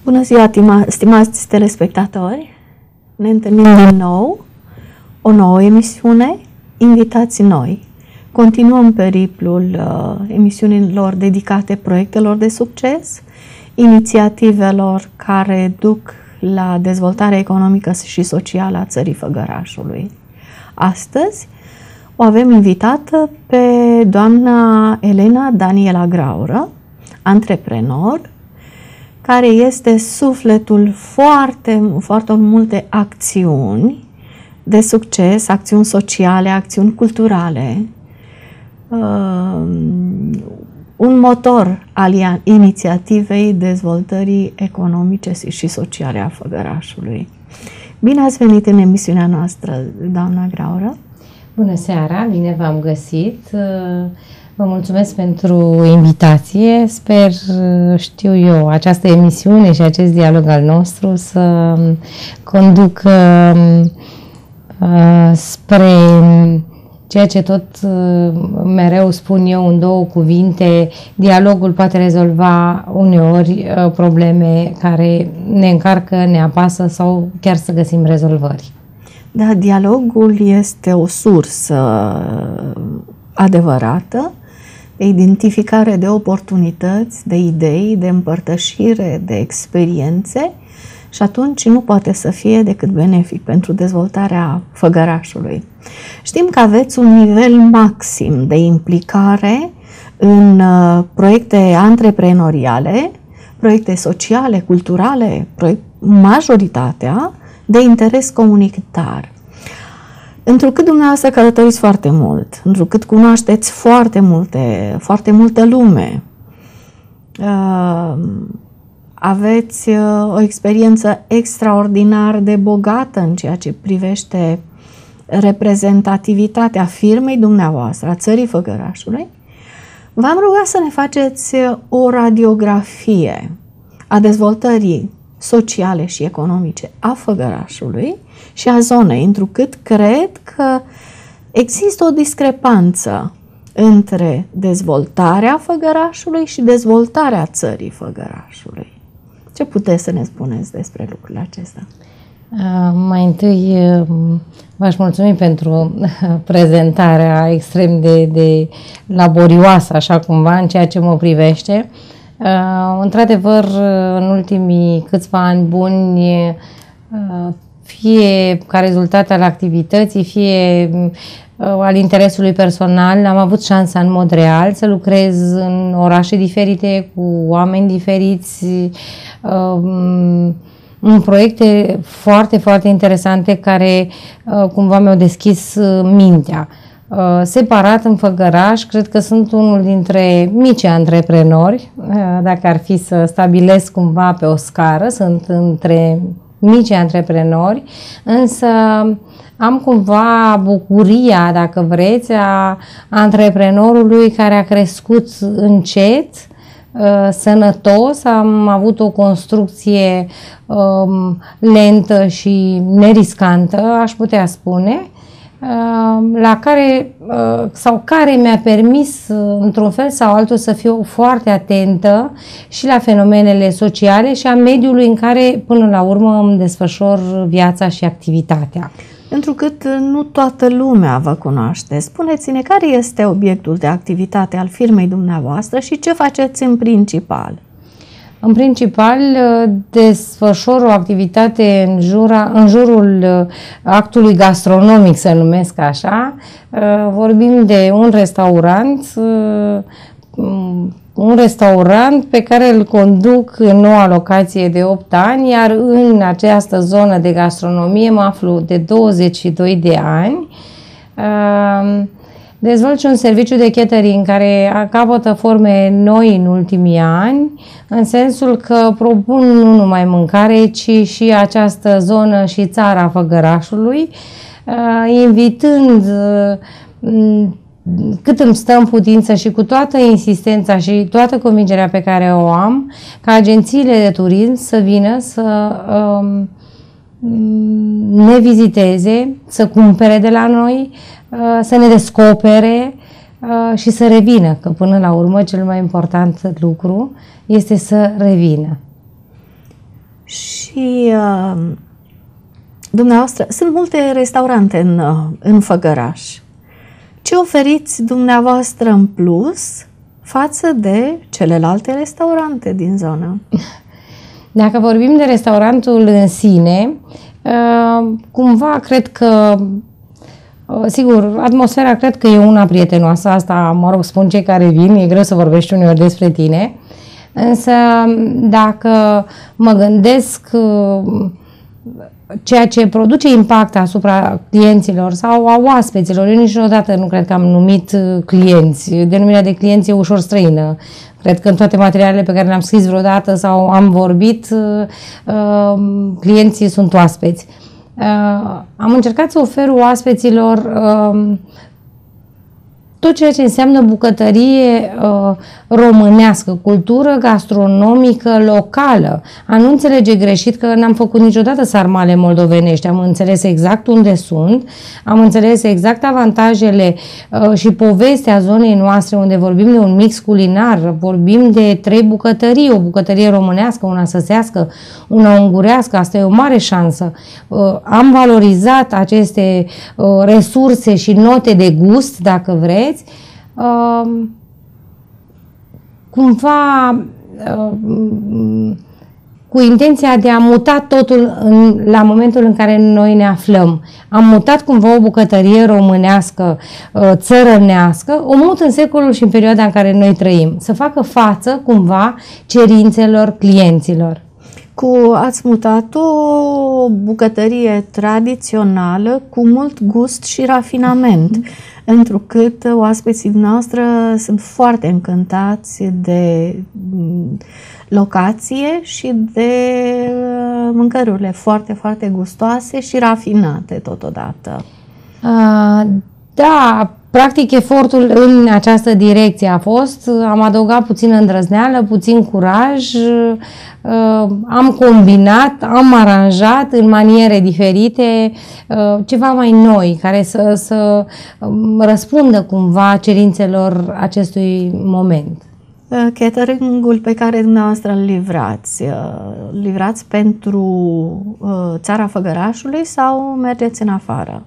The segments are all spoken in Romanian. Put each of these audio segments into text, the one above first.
Bună ziua, stimați telespectatori! Ne întâlnim din nou, o nouă emisiune, invitați noi. Continuăm periplul emisiunilor dedicate proiectelor de succes, inițiativelor care duc la dezvoltarea economică și socială a țării Făgărașului. Astăzi o avem invitată pe doamna Elena Daniela Graură, antreprenor, care este sufletul foarte multe acțiuni de succes, acțiuni sociale, acțiuni culturale, un motor al inițiativei dezvoltării economice și sociale a Făgărașului. Bine ați venit în emisiunea noastră, doamna Graură! Bună seara, bine v-am găsit! Vă mulțumesc pentru invitație. Sper, știu eu, această emisiune și acest dialog al nostru să conducă spre ceea ce tot mereu spun eu în două cuvinte: dialogul poate rezolva uneori probleme care ne încarcă, ne apasă sau chiar să găsim rezolvări. Da, dialogul este o sursă adevărată de identificare de oportunități, de idei, de împărtășire, de experiențe și atunci nu poate să fie decât benefic pentru dezvoltarea Făgărașului. Știm că aveți un nivel maxim de implicare în proiecte antreprenoriale, proiecte sociale, culturale, majoritatea de interes comunitar. Întrucât dumneavoastră călătoriți foarte mult, întrucât cunoașteți foarte multă lume, aveți o experiență extraordinar de bogată în ceea ce privește reprezentativitatea firmei dumneavoastră, a țării Făgărașului, v-am rugat să ne faceți o radiografie a dezvoltării sociale și economice a Făgărașului și a zonei, întrucât cred că există o discrepanță între dezvoltarea Făgărașului și dezvoltarea țării Făgărașului. Ce puteți să ne spuneți despre lucrurile acestea? Mai întâi v-aș mulțumi pentru prezentarea extrem de laborioasă, așa cumva, în ceea ce mă privește. Într-adevăr, în ultimii câțiva ani buni, fie ca rezultat al activității, fie al interesului personal, am avut șansa în mod real să lucrez în orașe diferite, cu oameni diferiți, în proiecte foarte interesante care cumva mi-au deschis mintea. Separat în Făgăraș, cred că sunt unul dintre micii antreprenori, dacă ar fi să stabilesc cumva pe o scară, sunt între mici antreprenori, însă am cumva bucuria, dacă vreți, a antreprenorului care a crescut încet, sănătos, am avut o construcție lentă și neriscantă, aș putea spune, la care, sau care mi-a permis într-un fel sau altul să fiu foarte atentă și la fenomenele sociale și a mediului în care până la urmă îmi desfășor viața și activitatea. Întrucât nu toată lumea vă cunoaște, spuneți-ne care este obiectul de activitate al firmei dumneavoastră și ce faceți în principal? În principal, desfășor o activitate în jurul actului gastronomic, să numesc așa. Vorbim de un restaurant pe care îl conduc în noua locație de 8 ani, iar în această zonă de gastronomie mă aflu de 22 de ani. Dezvolt și un serviciu de catering care capătă forme noi în ultimii ani, în sensul că propun nu numai mâncare, ci și această zonă și țara Făgărașului, invitând cât îmi stă în putință și cu toată insistența și toată convingerea pe care o am, ca agențiile de turism să vină să ne viziteze, să cumpere de la noi, să ne descopere și să revină, că până la urmă cel mai important lucru este să revină. Și dumneavoastră, sunt multe restaurante în Făgăraș. Ce oferiți dumneavoastră în plus față de celelalte restaurante din zonă? Dacă vorbim de restaurantul în sine, cumva cred că, sigur, atmosfera cred că e una prietenoasă, asta, mă rog, spun cei care vin, e greu să vorbești uneori despre tine, însă dacă mă gândesc ceea ce produce impact asupra clienților sau a oaspeților, eu niciodată nu cred că am numit clienți, denumirea de clienți e ușor străină. Cred că în toate materialele pe care le-am scris vreodată sau am vorbit, clienții sunt oaspeți. Am încercat să ofer oaspeților tot ceea ce înseamnă bucătărie românească, cultură gastronomică locală. A nu înțelege greșit că n-am făcut niciodată sarmale moldovenești. Am înțeles exact unde sunt, am înțeles exact avantajele și povestea zonei noastre, unde vorbim de un mix culinar, vorbim de 3 bucătării, o bucătărie românească, una săsească, una ungurească, asta e o mare șansă. Am valorizat aceste resurse și note de gust, dacă vreți, cumva cu intenția de a muta totul la momentul în care noi ne aflăm. Am mutat cumva o bucătărie românească, țărănească, o mut în secolul și în perioada în care noi trăim, să facă față cumva cerințelor clienților. Ați mutat o bucătărie tradițională cu mult gust și rafinament, întrucât oaspeții noastre sunt foarte încântați de locație și de mâncărurile foarte, foarte gustoase și rafinate totodată. Da, practic efortul în această direcție a fost, am adăugat puțină îndrăzneală, puțin curaj, am combinat, am aranjat în maniere diferite ceva mai noi, care să răspundă cumva cerințelor acestui moment. Catering-ul pe care dumneavoastră îl livrați pentru țara Făgărașului sau mergeți în afară?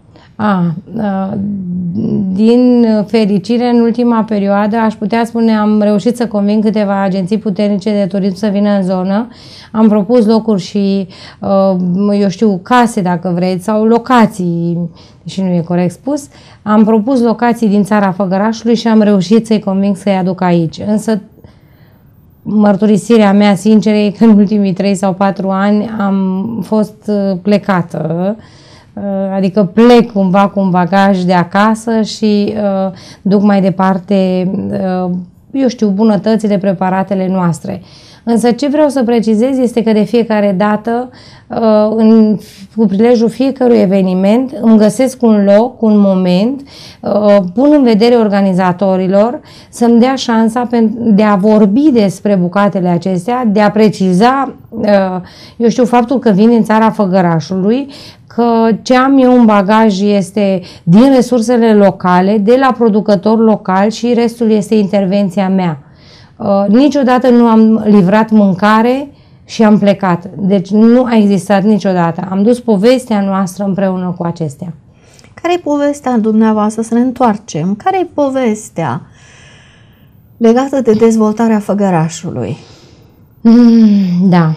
Din fericire, în ultima perioadă, aș putea spune, am reușit să conving câteva agenții puternice de turism să vină în zonă. Am propus locuri și, eu știu, case, dacă vreți, sau locații, deși nu e corect spus. Am propus locații din țara Făgărașului și am reușit să-i conving să-i aduc aici. Însă, mărturisirea mea sinceră e că în ultimii 3 sau 4 ani am fost plecată. Adică plec cumva cu un bagaj de acasă și duc mai departe, eu știu, bunătățile, preparatele noastre. Însă ce vreau să precizez este că de fiecare dată, cu prilejul fiecărui eveniment, îmi găsesc un loc, un moment, pun în vedere organizatorilor să-mi dea șansa de a vorbi despre bucatele acestea, de a preciza, eu știu, faptul că vin din țara Făgărașului, că ce am eu în bagaj este din resursele locale, de la producător local și restul este intervenția mea. Niciodată nu am livrat mâncare și am plecat. Deci nu a existat niciodată. Am dus povestea noastră împreună cu acestea. Care e povestea dumneavoastră? Să ne întoarcem. Care e povestea legată de dezvoltarea Făgărașului? Da.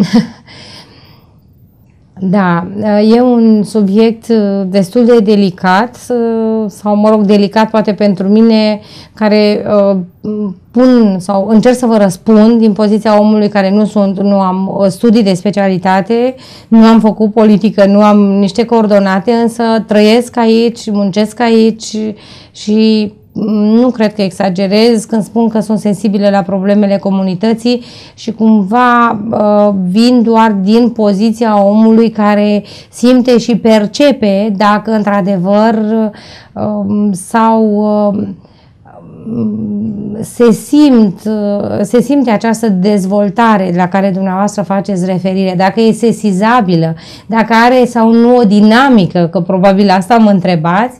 Da, e un subiect destul de delicat, sau mă rog, delicat poate pentru mine, care pun sau încerc să vă răspund din poziția omului care nu am studii de specialitate, nu am făcut politică, nu am niște coordonate, însă trăiesc aici, muncesc aici și nu cred că exagerez când spun că sunt sensibile la problemele comunității și cumva vin doar din poziția omului care simte și percepe dacă într-adevăr se simte această dezvoltare la care dumneavoastră faceți referire, dacă e sesizabilă, dacă are sau nu o dinamică, că probabil asta mă întrebați.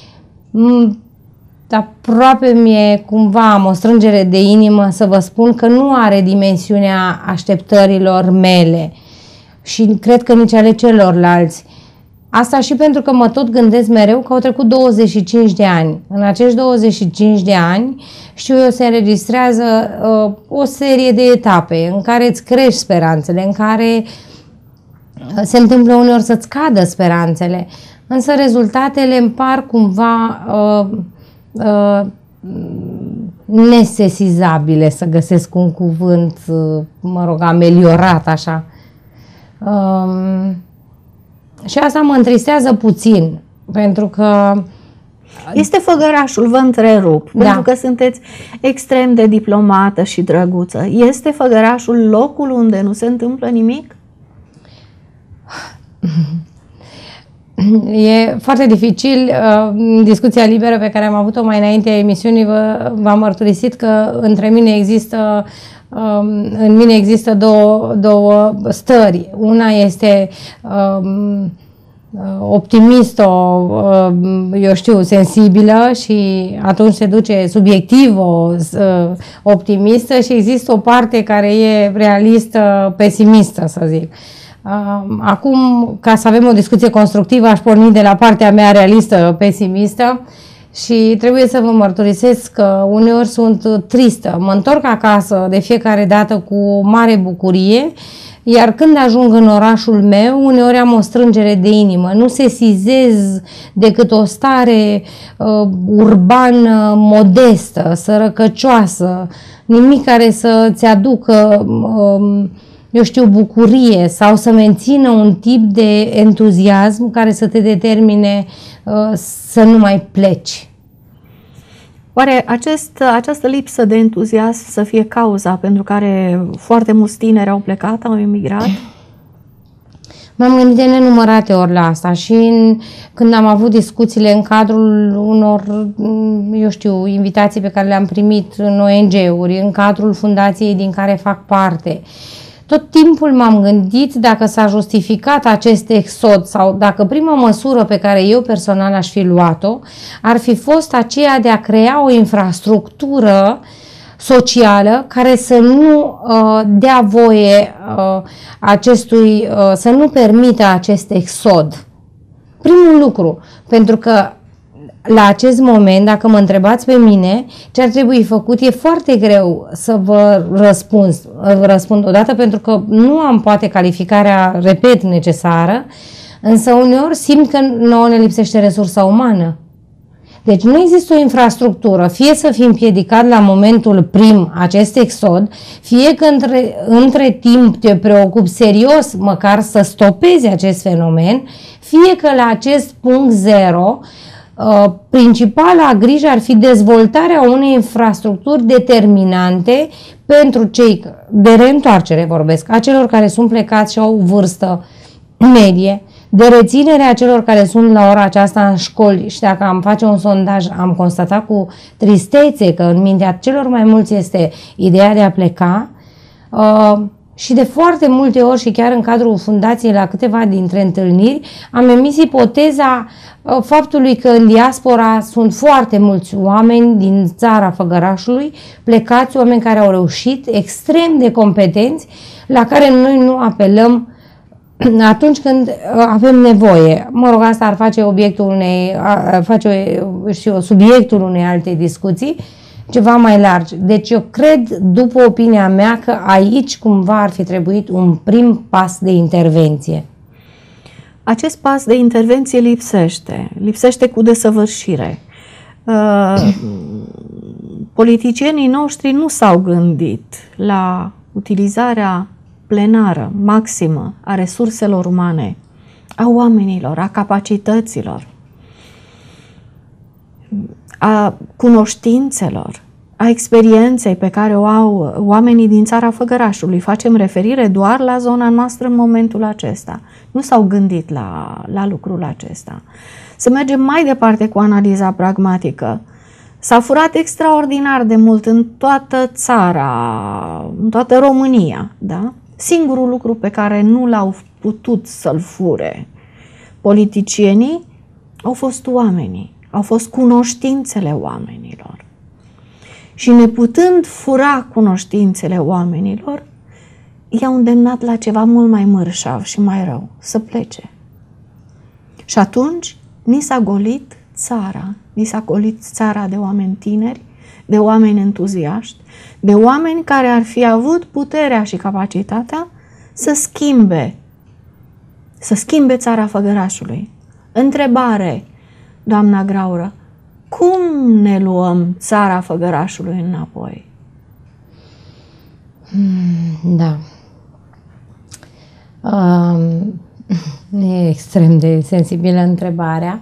Aproape mi-e cumva, am o strângere de inimă să vă spun că nu are dimensiunea așteptărilor mele. și cred că nici ale celorlalți. Asta și pentru că mă tot gândesc mereu că au trecut 25 de ani. În acești 25 de ani, știu eu, se înregistrează o serie de etape în care îți crești speranțele, în care se întâmplă uneori să-ți cadă speranțele, însă rezultatele îmi par cumva nesesizabile, să găsesc un cuvânt, mă rog, ameliorat așa. Și asta mă întristează puțin, pentru că... Este făgărașul, vă întrerup, Da. pentru că sunteți extrem de diplomată și drăguță. Este făgărașul locul unde nu se întâmplă nimic? E foarte dificil. În discuția liberă pe care am avut-o mai înainte a emisiunii v-am mărturisit că în mine există două stări. Una este optimistă, eu știu, sensibilă, și atunci se duce subiectiv optimistă, și există o parte care e realistă, pesimistă, să zic. Acum, ca să avem o discuție constructivă, aș porni de la partea mea realistă, pesimistă, și trebuie să vă mărturisesc că uneori sunt tristă. Mă întorc acasă de fiecare dată cu mare bucurie, iar când ajung în orașul meu, uneori am o strângere de inimă. Nu sesizez decât o stare urbană modestă, sărăcăcioasă, nimic care să-ți aducă eu știu, bucurie sau să mențină un tip de entuziasm care să te determine să nu mai pleci. Oare această lipsă de entuziasm să fie cauza pentru care foarte mulți tineri au plecat, au emigrat? M-am gândit de nenumărate ori la asta și când am avut discuțiile în cadrul unor, eu știu, invitații pe care le-am primit în ONG-uri, în cadrul fundației din care fac parte, tot timpul m-am gândit dacă s-a justificat acest exod sau dacă prima măsură pe care eu personal aș fi luat-o ar fi fost aceea de a crea o infrastructură socială care să nu dea voie să nu permită acest exod. Primul lucru, pentru că la acest moment, dacă mă întrebați pe mine ce ar trebui făcut, e foarte greu să vă răspund odată, pentru că nu am poate calificarea, repet, necesară, însă uneori simt că nouă ne lipsește resursa umană. Deci nu există o infrastructură, fie să fii împiedicat la momentul prim acest exod, fie că între timp te preocupi serios măcar să stopezi acest fenomen, fie că la acest punct zero principala grijă ar fi dezvoltarea unei infrastructuri determinante pentru cei de reîntoarcere, vorbesc, a celor care sunt plecați și au vârstă medie, de reținerea celor care sunt la ora aceasta în școli. Și dacă am face un sondaj, am constatat cu tristețe că în mintea celor mai mulți este ideea de a pleca. Și de foarte multe ori, și chiar în cadrul fundației la câteva dintre întâlniri, am emis ipoteza faptului că în diaspora sunt foarte mulți oameni din țara Făgărașului, plecați, oameni care au reușit, extrem de competenți, la care noi nu apelăm atunci când avem nevoie. Mă rog, asta ar face subiectul unei alte discuții, ceva mai largi. Deci eu cred, după opinia mea, că aici cumva ar fi trebuit un prim pas de intervenție. Acest pas de intervenție lipsește cu desăvârșire. Politicienii noștri nu s-au gândit la utilizarea plenară, maximă a resurselor umane, a oamenilor, a capacităților, a cunoștințelor, a experienței pe care o au oamenii din țara Făgărașului. Facem referire doar la zona noastră în momentul acesta. Nu s-au gândit la lucrul acesta. Să mergem mai departe cu analiza pragmatică. S-a furat extraordinar de mult în toată țara, în toată România, da? Singurul lucru pe care nu l-au putut să-l fure politicienii au fost oamenii, au fost cunoștințele oamenilor. Și neputând fura cunoștințele oamenilor, i-au îndemnat la ceva mult mai mărșav și mai rău, să plece. Și atunci ni s-a golit țara, ni s-a golit țara de oameni tineri, de oameni entuziaști, de oameni care ar fi avut puterea și capacitatea să schimbe țara Făgărașului. Întrebare, doamna Graură, cum ne luăm țara Făgărașului înapoi? Da. E extrem de sensibilă întrebarea.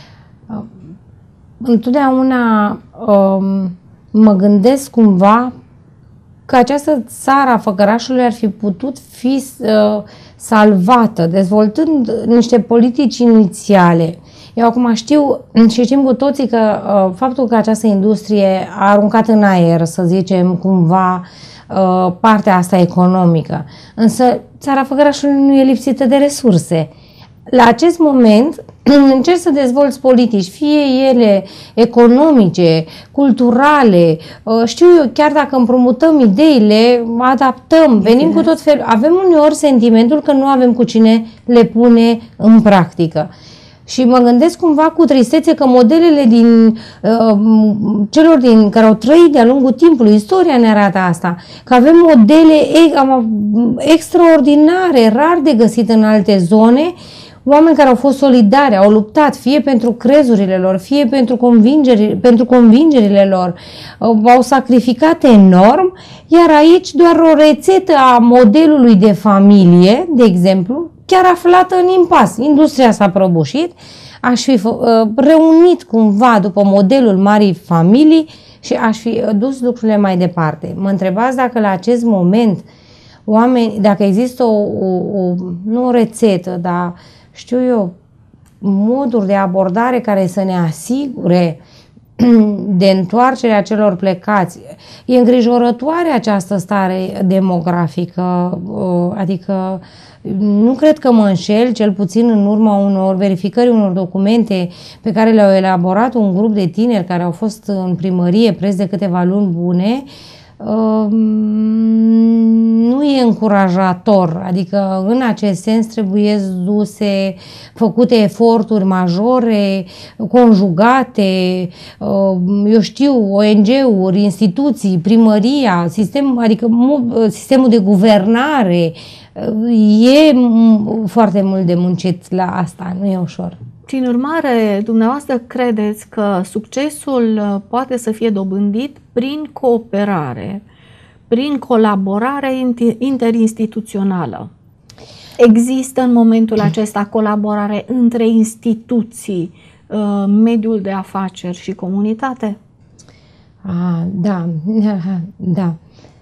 Întotdeauna mă gândesc cumva că această țară a Făgărașului ar fi putut fi salvată, dezvoltând niște politici inițiale. Eu acum știu și știm cu toții că faptul că această industrie a aruncat în aer, să zicem, cumva partea asta economică. Însă țara Făgărașului nu e lipsită de resurse. La acest moment încerci să dezvolți politici, fie ele economice, culturale, știu eu, chiar dacă împrumutăm ideile, adaptăm, venim cu tot felul. Avem uneori sentimentul că nu avem cu cine le pune în practică. Și mă gândesc cumva cu tristețe că modelele celor care au trăit de-a lungul timpului, istoria ne arată asta, că avem modele extraordinare, rar de găsit în alte zone, oameni care au fost solidari, au luptat fie pentru crezurile lor, fie pentru convingerile lor, au sacrificat enorm, iar aici doar o rețetă a modelului de familie, de exemplu, chiar aflată în impas. Industria s-a prăbușit, aș fi reunit cumva după modelul marii familii și aș fi dus lucrurile mai departe. Mă întrebați dacă la acest moment dacă există nu o rețetă, dar știu eu, moduri de abordare care să ne asigure de întoarcerea celor plecați. E îngrijorătoare această stare demografică, adică nu cred că mă înșel, cel puțin în urma unor verificări, unor documente pe care le-au elaborat un grup de tineri care au fost în primărie preț de câteva luni bune, nu e încurajator, adică în acest sens trebuie făcute eforturi majore, conjugate, eu știu, ONG-uri, instituții, primăria, sistemul de guvernare, e foarte mult de muncit la asta, nu e ușor. Prin urmare, dumneavoastră credeți că succesul poate să fie dobândit prin cooperare, prin colaborare interinstituțională? Există în momentul acesta colaborare între instituții, mediul de afaceri și comunitate? Da.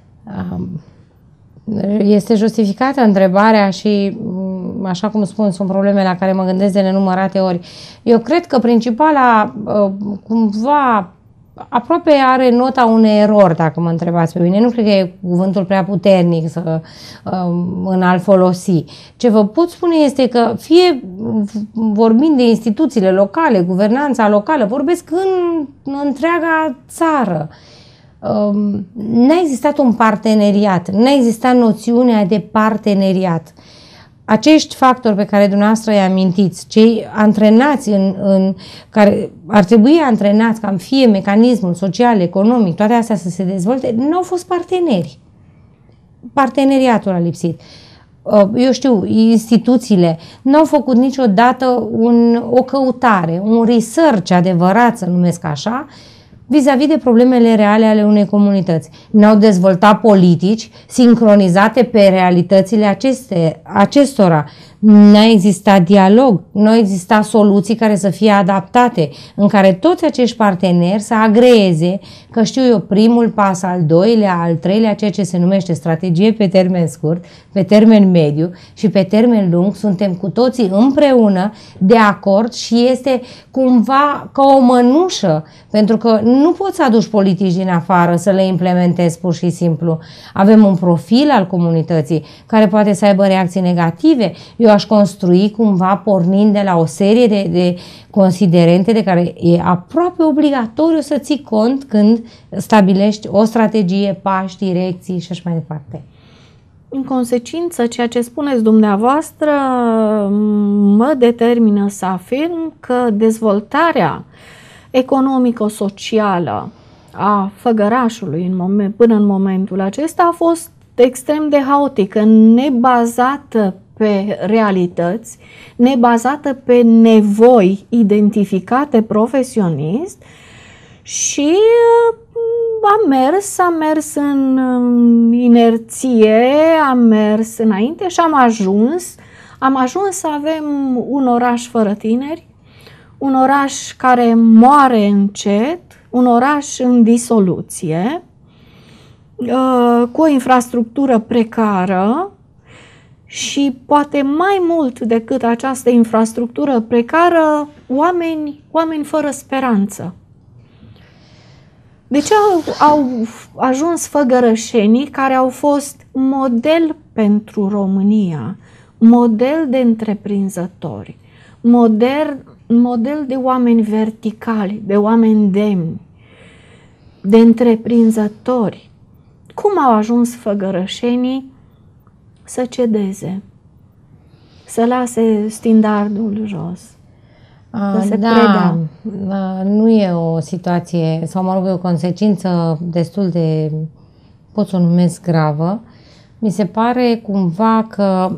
Este justificată întrebarea și, așa cum spun, sunt probleme la care mă gândesc de nenumărate ori. Eu cred că principala, cumva, aproape are nota unei erori, dacă mă întrebați pe mine. Nu cred că e cuvântul prea puternic în a-l folosi. Ce vă pot spune este că, fie vorbind de instituțiile locale, guvernanța locală, vorbesc în întreaga țară. N-a existat un parteneriat, n-a existat noțiunea de parteneriat. Acești factori pe care dumneavoastră îi amintiți, cei antrenați care ar trebui antrenați ca fie mecanismul social, economic, toate astea să se dezvolte, nu au fost parteneri. Parteneriatul a lipsit. Eu știu, instituțiile n-au făcut niciodată o căutare, un research adevărat, să numesc așa, vis-a-vis de problemele reale ale unei comunități. Ne-au dezvoltat politici sincronizate pe realitățile acestora. N-a existat dialog, nu au existat soluții care să fie adaptate, în care toți acești parteneri să agreeze că, știu eu, primul pas, al doilea, al treilea, ceea ce se numește strategie pe termen scurt, pe termen mediu și pe termen lung, suntem cu toții împreună de acord și este cumva ca o mănușă, pentru că nu poți să aduci politici din afară să le implementezi pur și simplu. Avem un profil al comunității care poate să aibă reacții negative. Eu aș construi cumva pornind de la o serie de considerente de care e aproape obligatoriu să ții cont când stabilești o strategie, pași, direcții și așa mai departe. În consecință, ceea ce spuneți dumneavoastră mă determină să afirm că dezvoltarea economico-socială a Făgărașului până în momentul acesta a fost extrem de haotică, nebazată pe realități, nebazată pe nevoi identificate profesionist și am mers în inerție, am mers înainte și am ajuns să avem un oraș fără tineri, un oraș care moare încet, un oraș în disoluție, cu o infrastructură precară și poate mai mult decât această infrastructură precară, oameni fără speranță. De ce au ajuns făgărășenii care au fost model pentru România, model de întreprinzători, model de oameni verticali, de oameni demni, de întreprinzători? Cum au ajuns făgărășenii să cedeze, să lase standardul jos? Nu e o situație, sau mă rog, e o consecință destul de, pot să o numesc gravă. Mi se pare cumva că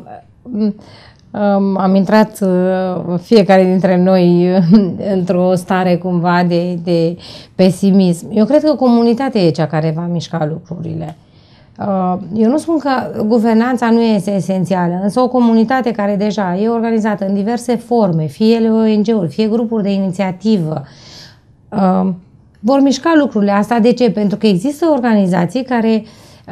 am intrat fiecare dintre noi într-o stare cumva de pesimism. Eu cred că comunitatea e cea care va mișca lucrurile. Eu nu spun că guvernanța nu este esențială, însă o comunitate care deja e organizată în diverse forme, fie ele ONG-uri, fie grupuri de inițiativă, vor mișca lucrurile. Asta de ce? Pentru că există organizații care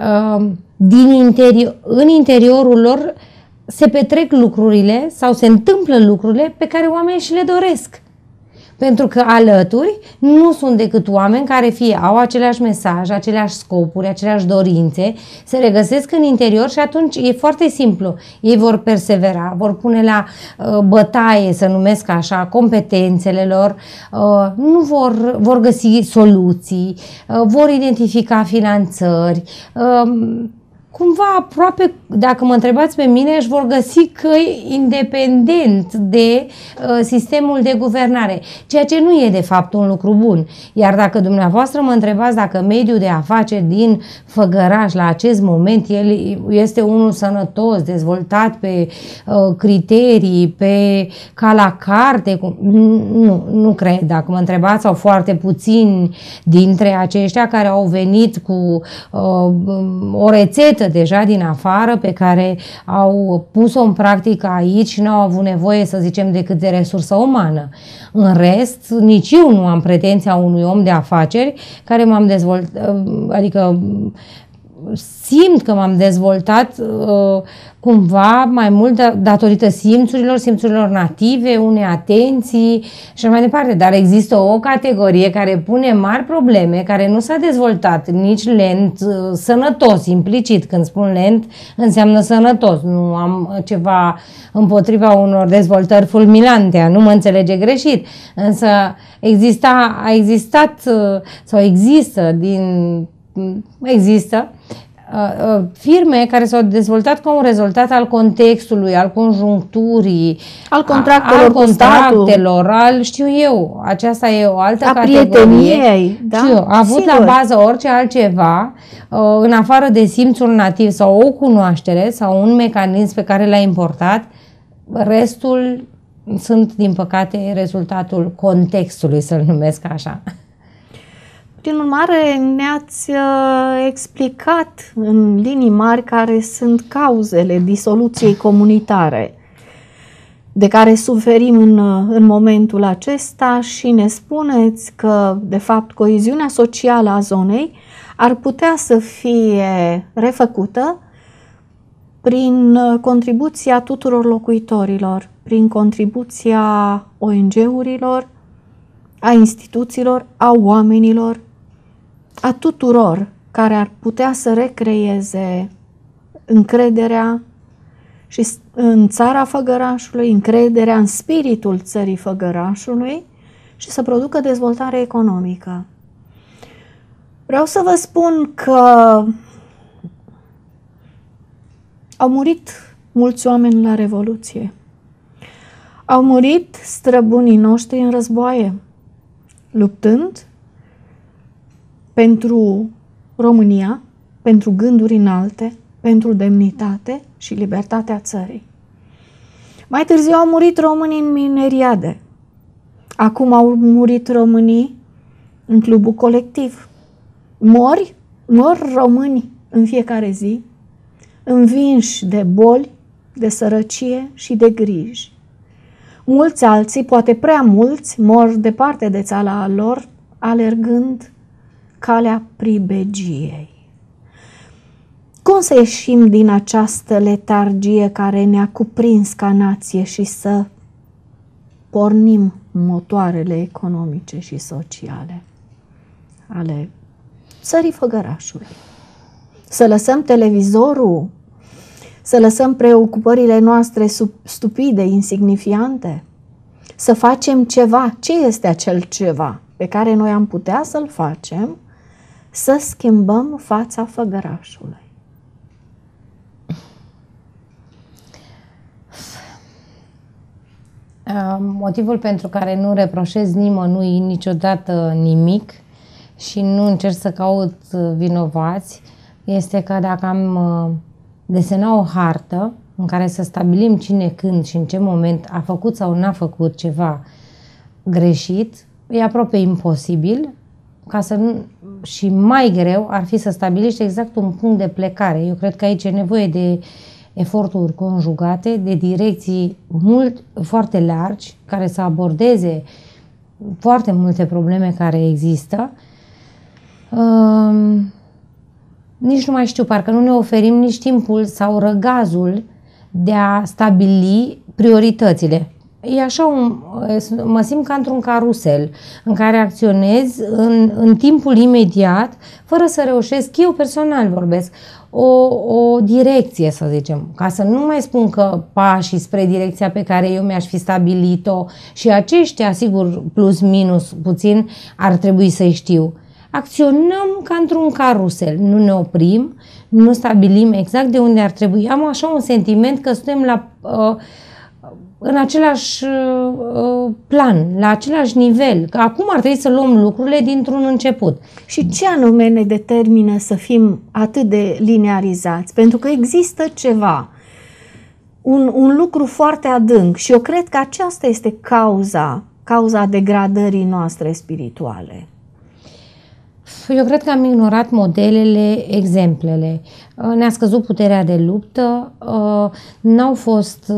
în interiorul lor se petrec lucrurile sau se întâmplă lucrurile pe care oamenii și le doresc. Pentru că alături nu sunt decât oameni care fie au aceleași mesaje, aceleași scopuri, aceleași dorințe, se regăsesc în interior și atunci e foarte simplu. Ei vor persevera, vor pune la bătaie, să numesc așa, competențele lor, nu vor găsi soluții, vor identifica finanțări, cumva aproape, dacă mă întrebați pe mine, își vor găsi căi independent de sistemul de guvernare, ceea ce nu e de fapt un lucru bun. Iar dacă dumneavoastră mă întrebați dacă mediul de afaceri din Făgăraș la acest moment el este unul sănătos, dezvoltat pe criterii, ca la carte, nu cred. Dacă mă întrebați, sau foarte puțini dintre aceștia care au venit cu o rețetă deja din afară pe care au pus-o în practică aici și nu au avut nevoie, să zicem, decât de resursă umană. În rest, nici eu nu am pretenția unui om de afaceri care m-am dezvoltat, adică simt că m-am dezvoltat cumva mai mult datorită simțurilor native, unei atenții și mai departe. Dar există o categorie care pune mari probleme, care nu s-a dezvoltat nici lent, sănătos, implicit. Când spun lent, înseamnă sănătos. Nu am ceva împotriva unor dezvoltări fulminante, nu mă înțelege greșit. Însă există firme care s-au dezvoltat ca un rezultat al contextului, al conjuncturii, al contractelor, știu eu, aceasta e o altă categorie. Da? Știu eu, a avut la bază orice altceva, în afară de simțul nativ sau o cunoaștere sau un mecanism pe care l-a importat, restul sunt, din păcate, rezultatul contextului, să-l numesc așa. Prin urmare, ne-ați explicat în linii mari care sunt cauzele disoluției comunitare de care suferim în momentul acesta și ne spuneți că, de fapt, coeziunea socială a zonei ar putea să fie refăcută prin contribuția tuturor locuitorilor, prin contribuția ONG-urilor, a instituțiilor, a oamenilor, a tuturor care ar putea să recreeze încrederea și în țara Făgărașului, încrederea în spiritul țării Făgărașului și să producă dezvoltare economică. Vreau să vă spun că Au murit mulți oameni la Revoluție. Au murit străbunii noștri în războaie, luptând pentru România, pentru gânduri înalte, pentru demnitate și libertatea țării. Mai târziu au murit românii în mineriade. Acum au murit românii în clubul colectiv. Mor români în fiecare zi, învinși de boli, de sărăcie și de griji. Mulți alții, poate prea mulți, mor departe de țara lor, alergând calea pribegiei. Cum să ieșim din această letargie care ne-a cuprins ca nație și să pornim motoarele economice și sociale ale țării făgărașului? Să lăsăm televizorul, să lăsăm preocupările noastre stupide, insignifiante, să facem ceva. Ce este acel ceva pe care noi am putea să-l facem? Să schimbăm fața făgărașului. Motivul pentru care nu reproșez nimănui niciodată nimic și nu încerc să caut vinovați este că dacă am desena o hartă în care să stabilim cine, când și în ce moment a făcut sau n-a făcut ceva greșit, e aproape imposibil, și mai greu ar fi să stabilești exact un punct de plecare. Eu cred că aici e nevoie de eforturi conjugate, de direcții foarte largi, care să abordeze foarte multe probleme care există. Nici nu mai știu, parcă nu ne oferim nici timpul sau răgazul de a stabili prioritățile. E așa, mă simt ca într-un carusel în care acționez în timpul imediat, fără să reușesc, eu personal vorbesc, o direcție, să zicem, ca să nu mai spun că pașii spre direcția pe care eu mi-aș fi stabilit-o și aceștia, sigur, plus minus puțin, ar trebui să-i știu. Acționăm ca într-un carusel, nu ne oprim, nu stabilim exact de unde ar trebui. Am așa un sentiment că suntem în același plan, la același nivel, că acum ar trebui să luăm lucrurile dintr-un început. Și ce anume ne determină să fim atât de linearizați? Pentru că există ceva, un lucru foarte adânc și eu cred că aceasta este cauza degradării noastre spirituale. Eu cred că am ignorat modelele, exemplele. Ne-a scăzut puterea de luptă, n-au fost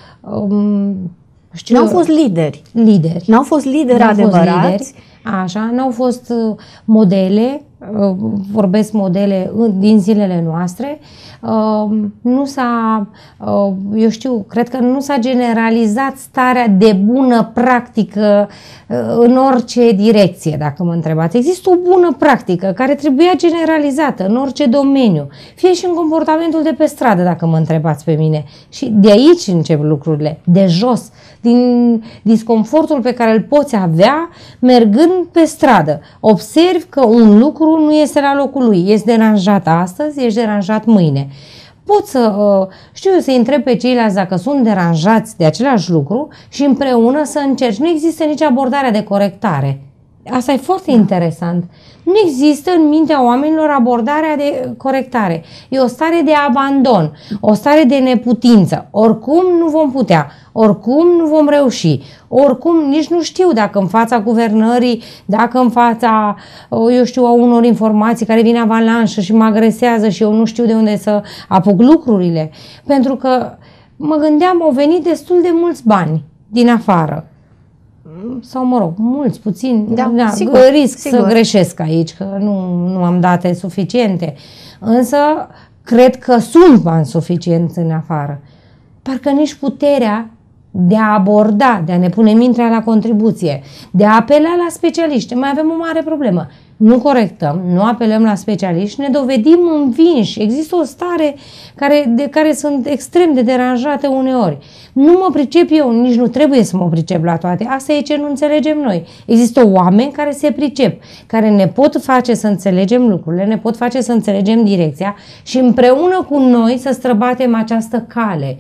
n-au fost lideri. N-au fost lideri adevărați. Așa, n-au fost modele, vorbesc modele din zilele noastre. Nu s-a, eu știu, cred că nu s-a generalizat starea de bună practică în orice direcție, dacă mă întrebați. Există o bună practică care trebuia generalizată în orice domeniu, fie și în comportamentul de pe stradă, dacă mă întrebați pe mine. Și de aici încep lucrurile, de jos, din disconfortul pe care îl poți avea mergând pe stradă. Observi că un lucru nu este la locul lui, este deranjat astăzi, ești deranjat mâine. Pot să-i întreb pe ceilalți dacă sunt deranjați de același lucru și împreună să încerci. Nu există nici abordarea de corectare. Asta e foarte interesant. Nu există în mintea oamenilor abordarea de corectare. E o stare de abandon, o stare de neputință. Oricum nu vom putea, oricum nu vom reuși, oricum nici nu știu dacă în fața guvernării, dacă în fața, eu știu, a unor informații care vin avalanșă și mă agresează și eu nu știu de unde să apuc lucrurile. Pentru că mă gândeam, au venit destul de mulți bani din afară. Sau mă rog, mulți, puțini, sigur, risc să greșesc aici, că nu am date suficiente, însă cred că sunt bani suficienți în afară. Parcă nici puterea de a aborda, de a ne pune mintea la contribuție, de a apela la specialiști. Mai avem o mare problemă. nu corectăm, nu apelăm la specialiști, ne dovedim învinși. Există o stare de care sunt extrem de deranjate uneori. Nu mă pricep eu, nici nu trebuie să mă pricep la toate. Asta e ce nu înțelegem noi. Există oameni care se pricep, care ne pot face să înțelegem lucrurile, ne pot face să înțelegem direcția și împreună cu noi să străbatem această cale.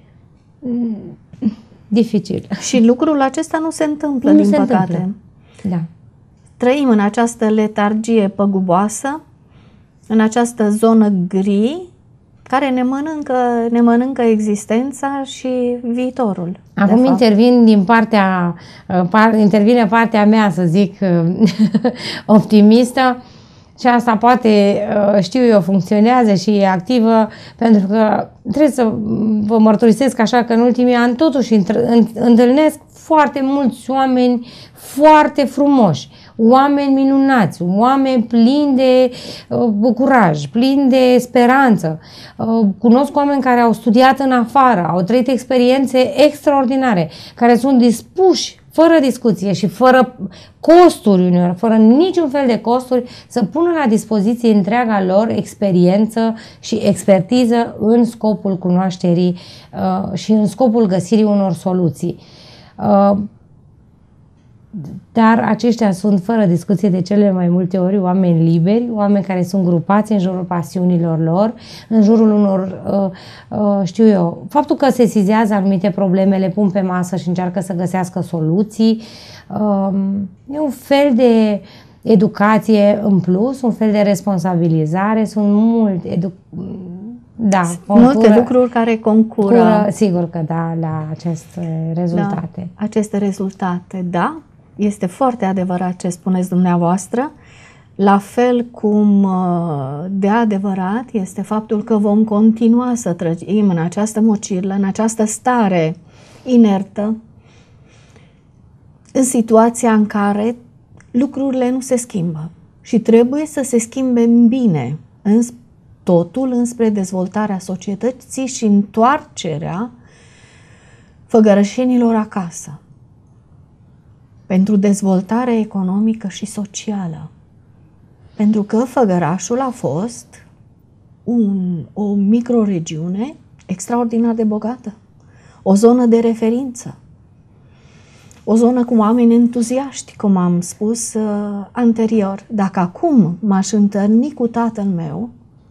Dificil. Și lucrul acesta nu se întâmplă, din păcate. Da. Trăim în această letargie păguboasă, în această zonă gri, care ne mănâncă existența și viitorul. Acum intervine partea mea, să zic, optimistă, și asta poate, știu eu, funcționează și e activă, pentru că trebuie să vă mărturisesc așa că în ultimii ani totuși întâlnesc foarte mulți oameni foarte frumoși, oameni minunați, oameni plini de curaj, plini de speranță. Cunosc oameni care au studiat în afară, au trăit experiențe extraordinare, care sunt dispuși, fără discuție și fără costuri uneori, fără niciun fel de costuri, să pună la dispoziție întreaga lor experiență și expertiză în scopul cunoașterii și în scopul găsirii unor soluții. Dar aceștia sunt, fără discuție, de cele mai multe ori oameni liberi, oameni care sunt grupați în jurul pasiunilor lor, în jurul unor, știu eu, faptul că sesizează anumite probleme, le pun pe masă și încearcă să găsească soluții. E un fel de educație în plus, un fel de responsabilizare, sunt multe lucruri care concură. Sigur că da, la aceste rezultate. Da, aceste rezultate, da. Este foarte adevărat ce spuneți dumneavoastră, la fel cum de adevărat este faptul că vom continua să trăim în această mocirlă, în această stare inertă, în situația în care lucrurile nu se schimbă și trebuie să se schimbe în bine, totul înspre dezvoltarea societății și întoarcerea făgărășenilor acasă, pentru dezvoltare economică și socială. Pentru că Făgărașul a fost o microregiune extraordinar de bogată, o zonă de referință, o zonă cu oameni entuziaști, cum am spus anterior. Dacă acum m-aș întâlni cu tatăl meu,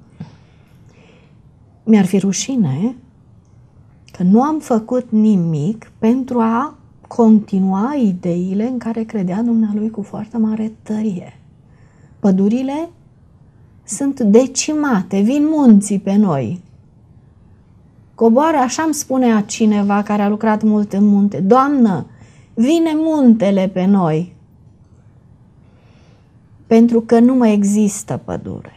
mi-ar fi rușine că nu am făcut nimic pentru a continua ideile în care credea dumnealui cu foarte mare tărie. Pădurile sunt decimate, vin munții pe noi. Coboară, așa îmi spunea cineva care a lucrat mult în munte, Doamnă, vine muntele pe noi. Pentru că nu mai există pădure.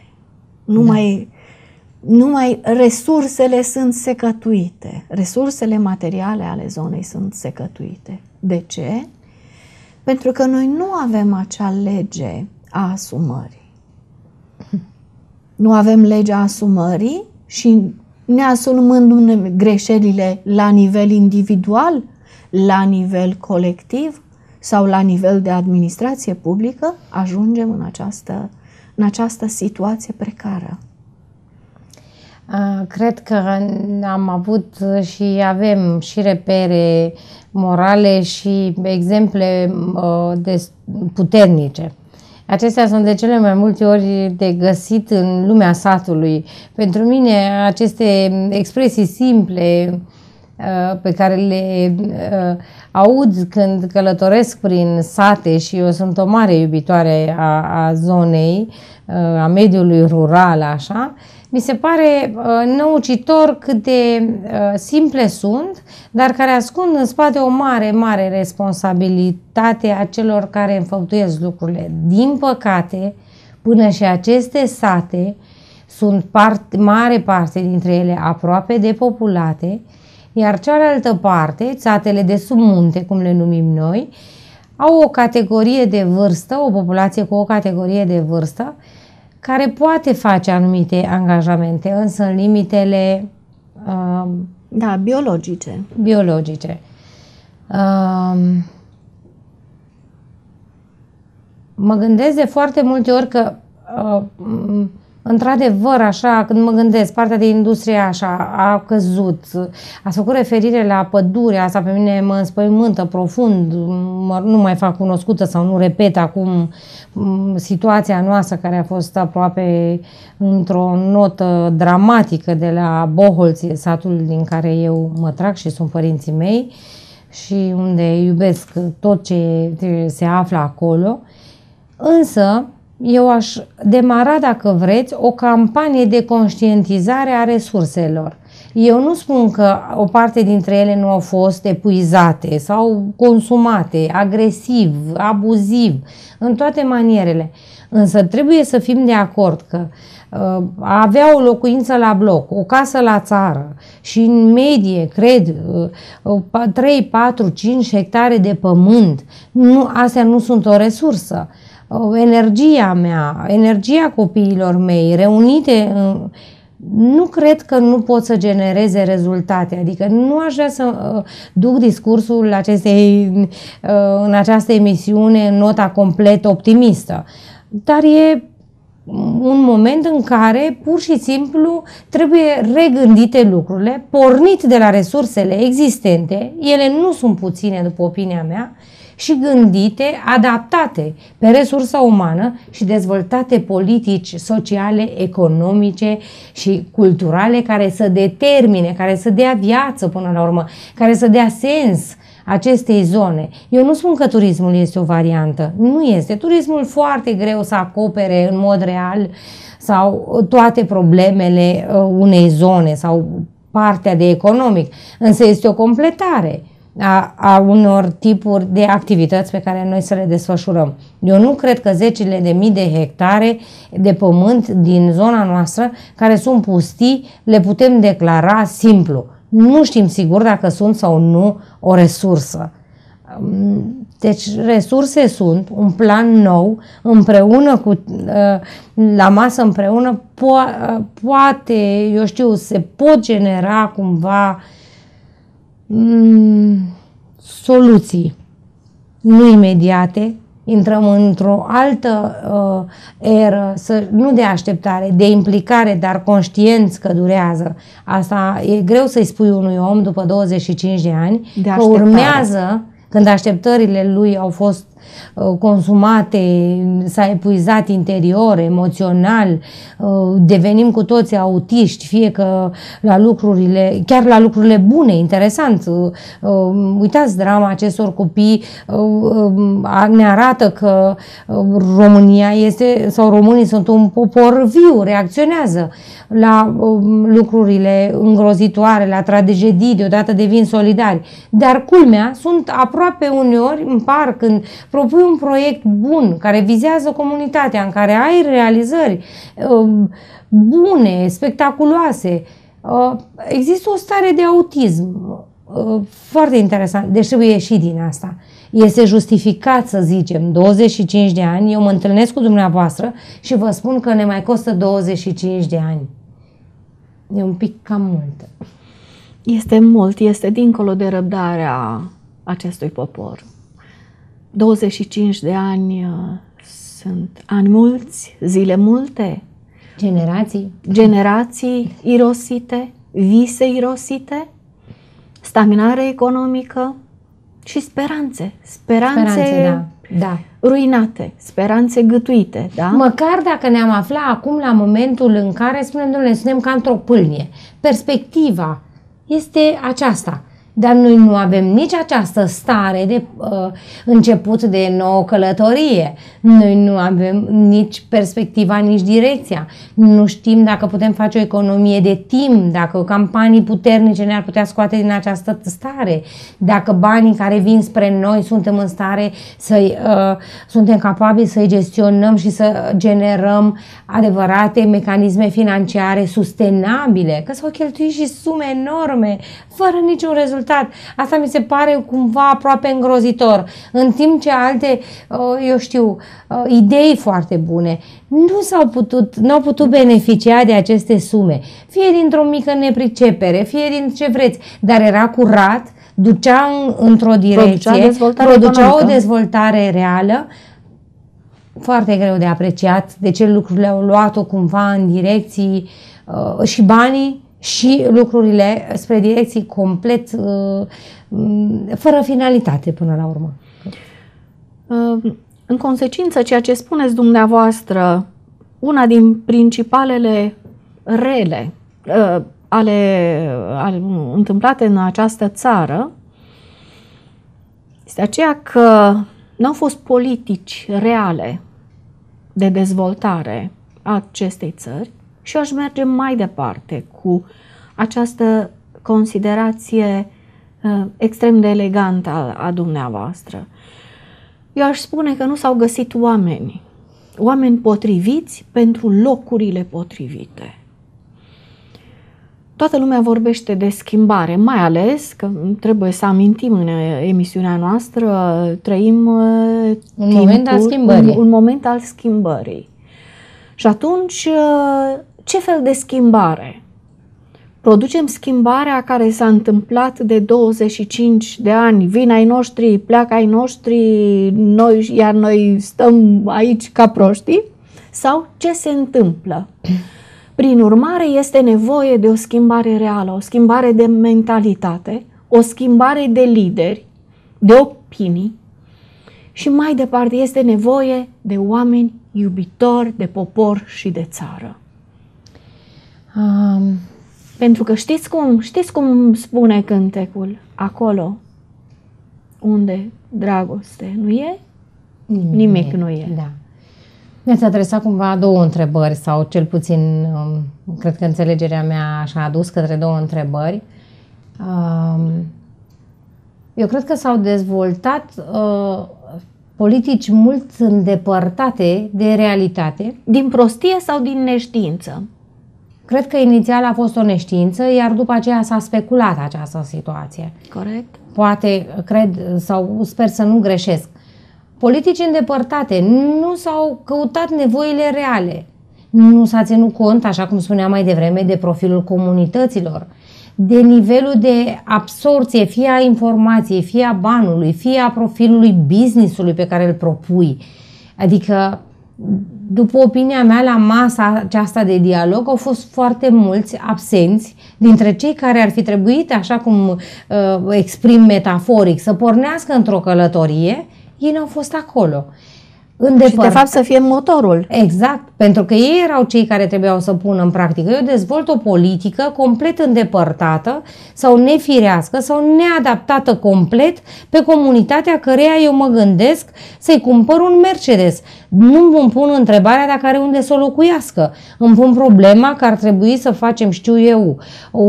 Numai resursele sunt secătuite. Resursele materiale ale zonei sunt secătuite. De ce? Pentru că noi nu avem acea lege a asumării. Nu avem legea asumării și ne asumând greșelile la nivel individual, la nivel colectiv sau la nivel de administrație publică, ajungem în această situație precară. Cred că am avut și avem și repere morale și exemple puternice. Acestea sunt de cele mai multe ori de găsit în lumea satului. Pentru mine aceste expresii simple pe care le aud când călătoresc prin sate, și eu sunt o mare iubitoare a zonei, a mediului rural, așa, mi se pare năucitor cât de simple sunt, dar care ascund în spate o mare, mare responsabilitate a celor care înfăptuiesc lucrurile. Din păcate, până și aceste sate sunt mare parte dintre ele aproape depopulate, iar cealaltă parte, satele de sub munte, cum le numim noi, au o categorie de vârstă, o populație cu o categorie de vârstă, care poate face anumite angajamente, însă în limitele biologice. Mă gândesc de foarte multe ori că într-adevăr, așa, când mă gândesc, partea de industrie așa a căzut, ați făcut referire la pădurea asta, pe mine mă înspăimântă profund, nu mai fac cunoscută sau nu repet acum situația noastră care a fost aproape într-o notă dramatică de la Boholț, satul din care eu mă trag și sunt părinții mei și unde iubesc tot ce se află acolo, însă eu aș demara, dacă vreți, o campanie de conștientizare a resurselor. Eu nu spun că o parte dintre ele nu au fost epuizate sau consumate, agresiv, abuziv, în toate manierele. Însă trebuie să fim de acord că a avea o locuință la bloc, o casă la țară și în medie, cred, 3, 4, 5 hectare de pământ, astea nu sunt o resursă. Energia mea, energia copiilor mei reunite, nu cred că nu pot să genereze rezultate. Adică nu aș vrea să duc discursul în această emisiune în nota complet optimistă. Dar e un moment în care pur și simplu trebuie regândite lucrurile, pornit de la resursele existente, ele nu sunt puține după opinia mea, și gândite, adaptate pe resursa umană și dezvoltate politici sociale, economice și culturale care să determine, care să dea viață până la urmă, care să dea sens acestei zone. Eu nu spun că turismul este o variantă, nu este. Turismul foarte greu să acopere în mod real sau toate problemele unei zone sau partea de economic, însă este o completare a unor tipuri de activități pe care noi să le desfășurăm. Eu nu cred că zecile de mii de hectare de pământ din zona noastră care sunt pustii le putem declara simplu. Nu știm sigur dacă sunt sau nu o resursă. Deci resurse sunt, un plan nou, împreună cu, la masă împreună, poate, eu știu, se pot genera cumva soluții, nu imediate, intrăm într-o altă eră, nu de așteptare, de implicare, dar conștienți că durează. Asta e greu să-i spui unui om după 25 de ani, că urmează, când așteptările lui au fost consumate, s-a epuizat interior, emoțional, devenim cu toții autiști, fie că la lucrurile, chiar la lucrurile bune, interesant. Uitați, drama acestor copii ne arată că România este, sau românii sunt un popor viu, reacționează la lucrurile îngrozitoare, la tragedii, deodată devin solidari. Dar culmea, sunt aproape uneori, în par, când propui un proiect bun, care vizează comunitatea, în care ai realizări bune, spectaculoase, există o stare de autism foarte interesant. Deci trebuie ieși din asta. Este justificat să zicem 25 de ani, eu mă întâlnesc cu dumneavoastră și vă spun că ne mai costă 25 de ani. E un pic cam mult. Este mult, este dincolo de răbdarea acestui popor. 25 de ani sunt ani mulți, zile multe. Generații irosite, vise irosite, stagnare economică și speranțe. Speranțe da. Ruinate, speranțe gâtuite. Da? Măcar dacă ne-am aflat acum la momentul în care spunem, domnule, suntem ca într-o pâlnie. Perspectiva este aceasta. Dar noi nu avem nici această stare de început de nouă călătorie. Noi nu avem nici perspectiva, nici direcția. Nu știm dacă putem face o economie de timp, dacă campanii puternice ne-ar putea scoate din această stare, dacă banii care vin spre noi suntem în stare suntem capabili să-i gestionăm și să generăm adevărate mecanisme financiare sustenabile, că s-au cheltuit și sume enorme, fără niciun rezultat. Asta mi se pare cumva aproape îngrozitor. În timp ce alte, eu știu, idei foarte bune n-au putut beneficia de aceste sume. Fie dintr-o mică nepricepere, fie din ce vreți, dar era curat, ducea într-o direcție, producea o dezvoltare reală, foarte greu de apreciat de ce lucrurile au luat-o cumva în direcții și banii și lucrurile spre direcții complet fără finalitate până la urmă. În consecință, ceea ce spuneți dumneavoastră, una din principalele rele ale întâmplate în această țară este aceea că nu au fost politici reale de dezvoltare a acestei țări și eu aș merge mai departe cu această considerație extrem de elegantă a dumneavoastră. Eu aș spune că nu s-au găsit oameni potriviți pentru locurile potrivite. Toată lumea vorbește de schimbare, mai ales că trebuie să amintim în emisiunea noastră, trăim un moment al schimbării. Și atunci, ce fel de schimbare? Producem schimbarea care s-a întâmplat de 25 de ani, vin ai noștri, pleacă ai noștri, iar noi stăm aici ca proștii? Sau ce se întâmplă? Prin urmare, este nevoie de o schimbare reală, o schimbare de mentalitate, o schimbare de lideri, de opinii și mai departe este nevoie de oameni iubitori de popor și de țară. Pentru că știți cum spune cântecul? Acolo unde dragoste nu e, nimic nu e. Da. Mi-ați adresat cumva două întrebări sau cel puțin cred că înțelegerea mea și-a adus către două întrebări. Eu cred că s-au dezvoltat politici mult îndepărtate de realitate. Din prostie sau din neștiință? Cred că inițial a fost o neștiință, iar după aceea s-a speculat această situație. Corect. Poate, cred sau sper să nu greșesc. Politici îndepărtate, nu s-au căutat nevoile reale. Nu s-a ținut cont, așa cum spuneam mai devreme, de profilul comunităților, de nivelul de absorție, fie a informației, fie a banului, fie a profilului business-ului pe care îl propui. Adică, după opinia mea, la masa aceasta de dialog au fost foarte mulți absenți dintre cei care ar fi trebuit, așa cum exprim metaforic, să pornească într-o călătorie. Ei n-au fost acolo. Și de fapt să fie motorul. Exact, pentru că ei erau cei care trebuiau să pună în practică. Eu dezvolt o politică complet îndepărtată sau nefirească sau neadaptată complet pe comunitatea căreia eu mă gândesc să-i cumpăr un Mercedes. Nu îmi pun întrebarea dacă are unde să o locuiască. Îmi pun problema că ar trebui să facem, știu eu,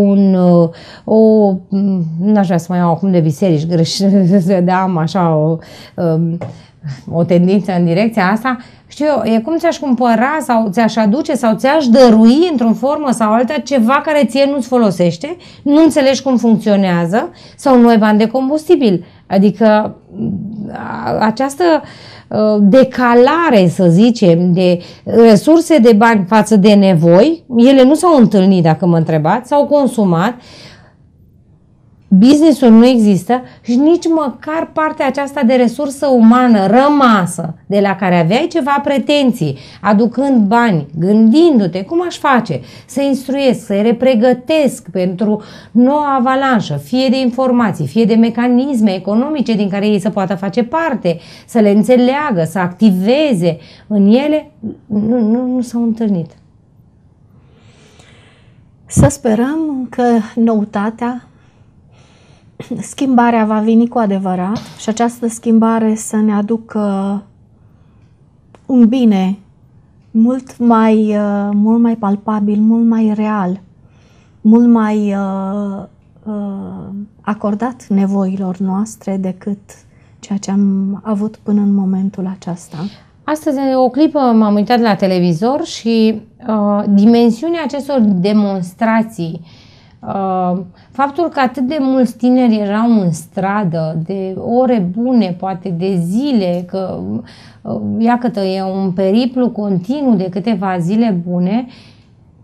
n-aș vrea să mai iau acum de biserici, de am așa o tendință în direcția asta, știu eu, e cum ți-aș cumpăra sau ți-aș aduce sau ți-aș dărui într-o formă sau alta ceva care ție nu-ți folosește, nu înțelegi cum funcționează sau nu ai bani de combustibil. Adică această decalare, să zicem, de resurse de bani față de nevoi, ele nu s-au întâlnit, dacă mă întrebați, s-au consumat. Business-ul nu există și nici măcar partea aceasta de resursă umană rămasă, de la care aveai ceva pretenții, aducând bani, gândindu-te cum aș face, să instruiesc, să-i repregătesc pentru noua avalanșă, fie de informații, fie de mecanisme economice din care ei să poată face parte, să le înțeleagă, să activeze în ele, nu s-au întâlnit. Să sperăm că noutatea, schimbarea va veni cu adevărat și această schimbare să ne aducă un bine mult mai palpabil, mult mai real, mult mai acordat nevoilor noastre decât ceea ce am avut până în momentul acesta. Astăzi, o clipă, m-am uitat la televizor și dimensiunea acestor demonstrații, faptul că atât de mulți tineri erau în stradă, de ore bune, poate de zile, că iată, e un periplu continuu de câteva zile bune,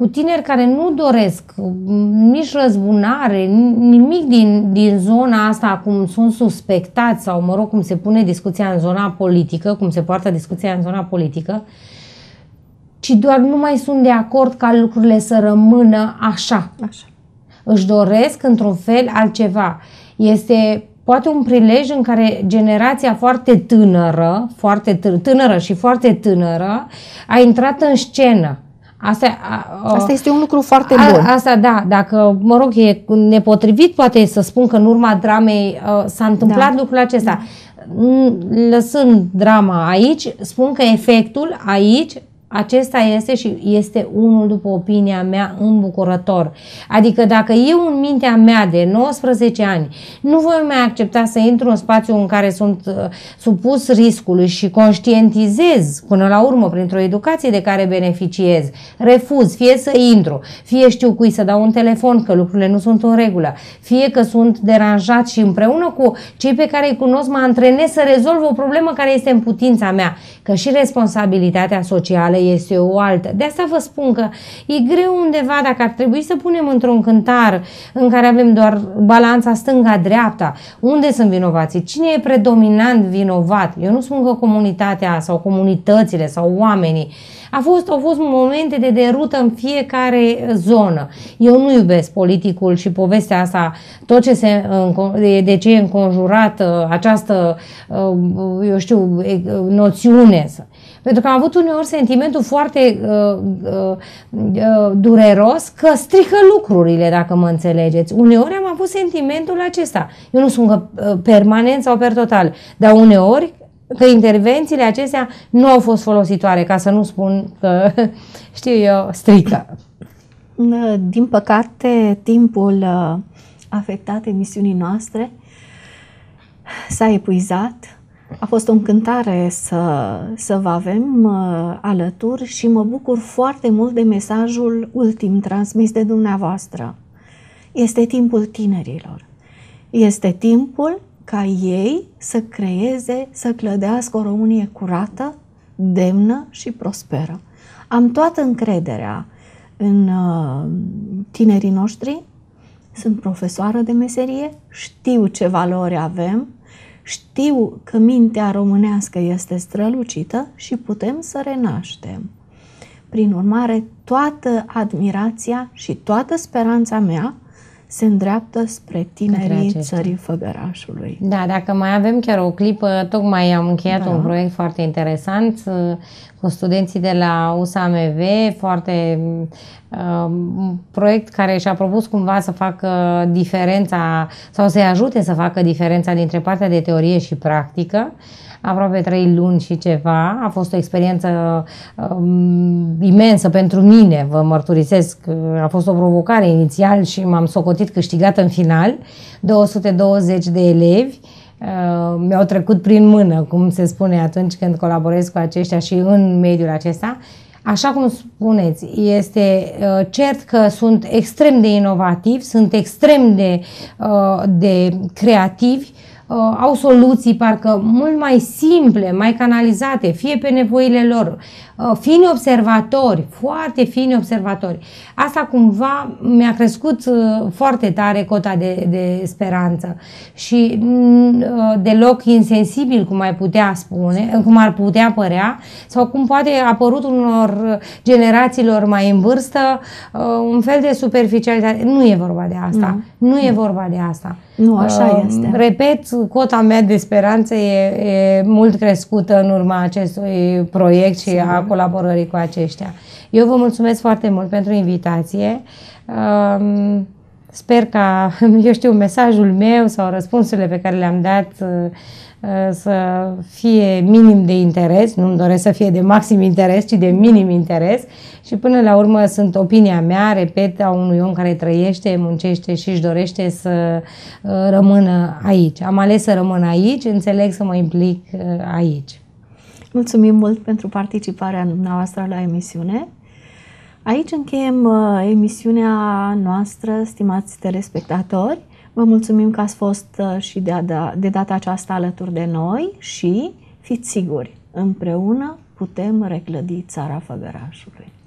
cu tineri care nu doresc nici răzbunare, nimic din zona asta, cum sunt suspectați sau, mă rog, cum se pune discuția în zona politică, cum se poartă discuția în zona politică, ci doar nu mai sunt de acord ca lucrurile să rămână așa. Își doresc într-un fel altceva. Este poate un prilej în care generația foarte tânără, tânără și foarte tânără a intrat în scenă. Asta este un lucru foarte bun. Asta da, dacă, mă rog, e nepotrivit, poate să spun că în urma dramei s-a întâmplat lucrul acesta. Lăsând drama aici, spun că efectul aici, acesta este și este unul, după opinia mea, îmbucurător. Adică dacă eu în mintea mea de 19 ani nu voi mai accepta să intru în spațiu în care sunt supus riscului și conștientizez până la urmă printr-o educație de care beneficiez, refuz, fie să intru, fie știu cui să dau un telefon că lucrurile nu sunt în regulă, fie că sunt deranjat și împreună cu cei pe care îi cunosc mă antrenez să rezolv o problemă care este în putința mea, că și responsabilitatea socială este o altă. De asta vă spun că e greu undeva dacă ar trebui să punem într-un cântar în care avem doar balanța stânga-dreapta. Unde sunt vinovații? Cine e predominant vinovat? Eu nu spun că comunitatea sau comunitățile sau oamenii. Au fost momente de derută în fiecare zonă. Eu nu iubesc politicul și povestea asta, tot ce de ce e înconjurat această, eu știu, noțiune. Pentru că am avut uneori sentimentul foarte dureros că strică lucrurile, dacă mă înțelegeți. Uneori am avut sentimentul acesta. Eu nu spun că permanent sau per total, dar uneori că intervențiile acestea nu au fost folositoare, ca să nu spun că, știu eu, strică. Din păcate, timpul afectat emisiunii noastre s-a epuizat. A fost o încântare să vă avem alături și mă bucur foarte mult de mesajul ultim transmis de dumneavoastră. Este timpul tinerilor. Este timpul ca ei să creeze, să clădească o Românie curată, demnă și prosperă. Am toată încrederea în tinerii noștri, sunt profesoară de meserie, știu ce valori avem, știu că mintea românească este strălucită și putem să renaștem. Prin urmare, toată admirația și toată speranța mea se îndreaptă spre tinerii țării Făgărașului. Da, dacă mai avem chiar o clipă, tocmai am încheiat un proiect foarte interesant cu studenții de la USAMV, un proiect care și-a propus cumva să facă diferența sau să-i ajute să facă diferența dintre partea de teorie și practică. Aproape 3 luni și ceva. A fost o experiență imensă pentru mine, vă mărturisesc. A fost o provocare inițial și m-am socotit câștigată în final. 220 de elevi mi-au trecut prin mână, cum se spune atunci când colaborez cu aceștia și în mediul acesta. Așa cum spuneți, este cert că sunt extrem de inovativi, sunt extrem de creativi, au soluții parcă mult mai simple, mai canalizate, fie pe nevoile lor, fini observatori, foarte fini observatori. Asta cumva mi-a crescut foarte tare cota de speranță și deloc insensibil, cum ai putea spune, cum ar putea părea, sau cum poate apărut unor generațiilor mai în vârstă un fel de superficialitate. Nu e vorba de asta. Nu e vorba de asta. Nu, așa este. Repet, cota mea de speranță e mult crescută în urma acestui proiect și a colaborării cu aceștia. Eu vă mulțumesc foarte mult pentru invitație. Sper ca, eu știu, mesajul meu sau răspunsurile pe care le-am dat să fie minim de interes. Nu-mi doresc să fie de maxim interes, ci de minim interes. Și până la urmă sunt opinia mea, repet, a unui om care trăiește, muncește și își dorește să rămână aici. Am ales să rămân aici, înțeleg să mă implic aici. Mulțumim mult pentru participarea noastră la emisiune. Aici încheiem emisiunea noastră, stimați telespectatori. Vă mulțumim că ați fost și de data aceasta alături de noi și fiți siguri, împreună putem reclădi țara Făgărașului.